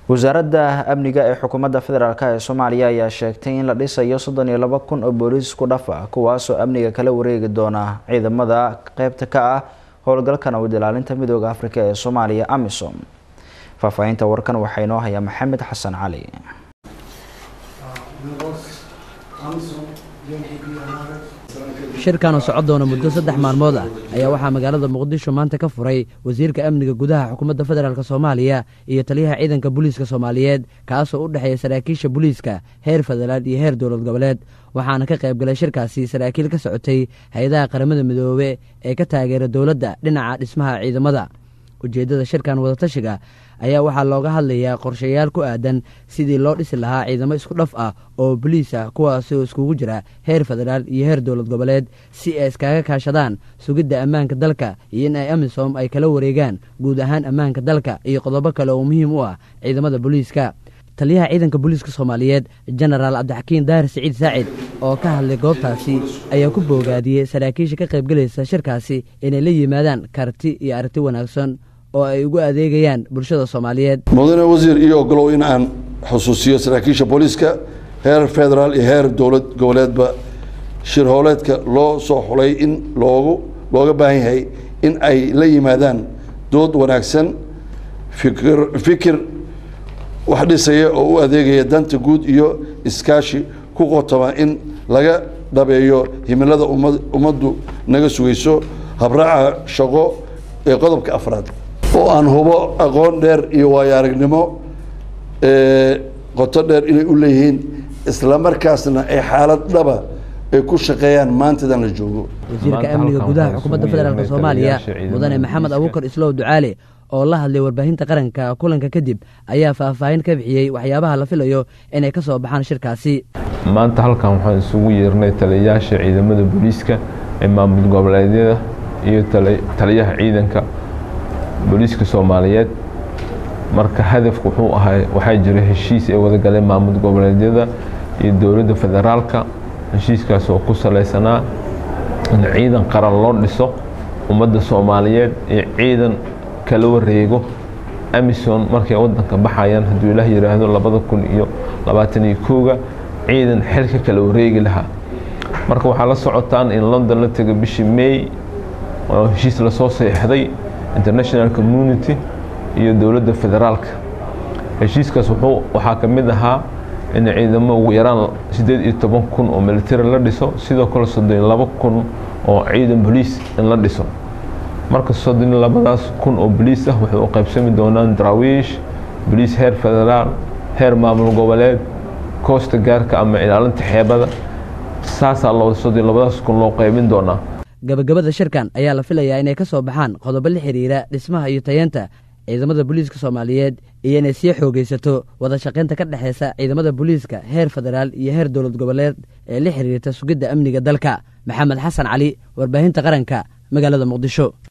wasaaradda amniga ee xukuumadda federaalk ee Soomaaliya ayaa sheegtay in la dhisayo 32,000 oo booliis ku dhaf ah kuwaas oo amniga kala wareegi doona ciidamada qaybta ka ah howlgalka nabad ilaalinta midowga Afrika ee Soomaaliya AMISOM. Faahfaahinta warkan waxaa inoo haya Maxamed Xasan Cali. shirkan oo socod doona muddo 3 maalmood ah ayaa waxaa magaalada Muqdisho maanta ka furay wasiirka amniga gudaha xukuumadda federaalka Soomaaliya iyo taliyaha ciidanka booliiska Soomaaliyeed kaas oo u dhaxeeya saraakiisha booliiska heer federaal iyo heer dowlad goboleed waxaana ka qayb galay shirkaasi saraakiil ka socotay hay'adaha qaramada midoobay ee ka taageera dowladda dhinaca dhismaha ciidamada. ujeedada shirkan wada tashiga ayaa waxaa looga hadlayaa qorshayaal ku aadan sidii loo dhisi lahaa ciidamo isku dhaf ah oo booliis ah kuwaas oo iskugu jira heer federaal iyo heer dowlad goboleed si ay iskaga kaashadaan sugidda ammaanka dalka iyo in ay AMISOM ay kala wareegaan guud ahaan ammaanka dalka iyo qodobo kale oo muhiim u ah ciidamada booliiska. taliyaha ciidanka booliiska Soomaaliyeed General Cabdixakiin Daahir Saciid Saacid oo ka hadlay goobtaasi ayaa ku boogaadiyay saraakiisha ka qayb galaysa shirkaasi inay la yimaadaan karti iyo aragti wanaagsan oo ay ugu adeegayaan bulshada Soomaaliyeed. mudane wasiir iyo ogolow in aan xusuusiyo saraakiisha booliiska heer federaal iyo heer dowlad goboleedba shir hooleedka loo soo xulay in looga baahan yahay in ay la yimaadaan dood wanaagsan fikir wax dhisaya oo u adeegaya danta guud iyo iskaashi ku qotoma in laga dhabeeyo himilada ummaddu naga sugayso habraaca shaqo ee qodobka 4 oo aan hubo aqoon dheer iyo waayo aragnimo qoto dheer inay u leeyihiin isla markaasna ay xaalad dhaba ay ku shaqeeyaan maantadan la joogo. wasiirka amniga gudaha xukuumadda federaalka Soomaaliya mudane Maxamed Abuukar Islow Ducaale oo la hadlay warbaahinta qaranka kulanka kadib ayaa faahfaahin ka bixiyay waxyaabaha la filayo inay ka soo baxaan shirkaasi. maanta halkan waxaan isugu yeernay taliyayaasha ciidamada booliiska ee maamul goboleedyada iyo taliyaha ciidanka booliiska Soomaaliyeed. marka hadafku wuxuu ahaa waxaa jira heshiis ay wada galeen maamul goboleedyada iyo dowladda federaalka. heshiiskaas oo ku saleysanaa in ciidan qaran loo dhiso ummadda Soomaaliyeed ee ciidan kala wareego AMISOM markay wadanka baxayaan haddii Ilaahay yiraahdo 2021 ciidan xilka kala wareegi lahaa. marka waxaa la socotaan in London la tagay bishii May oo heshiis la soo saxiixday international community iyo dowladda federaalka. heshiiskaas waxaa ka mid ahaa in ciidamo ugu yaraan 18,000 oo military la dhiso sidoo kale 32,000 oo ciidan booliis in la dhiso. marka 32,000 oo booliis ah waxay u qaybsami doonaan daraawiish booliis heer federaal heer maamul goboleed koosta gaarka ama ilaalinta xeebada saasaa 32,000 loo qaybin doonaa. gabagabada shirkan ayaa la filayaa inay ka soo baxaan qodobo la xiriira dhismaha iyo tayeenta ciidamada booliiska Soomaaliyeed iyo inay sii xoogeysato wada shaqeynta ka dhaxeysa ciidamada booliiska heer federaal iyo heer dowlad goboleed ee la xiriirta sugidda amniga dalka. Maxamed Xasan Cali, warbaahinta qaranka, magaalada Muqdisho.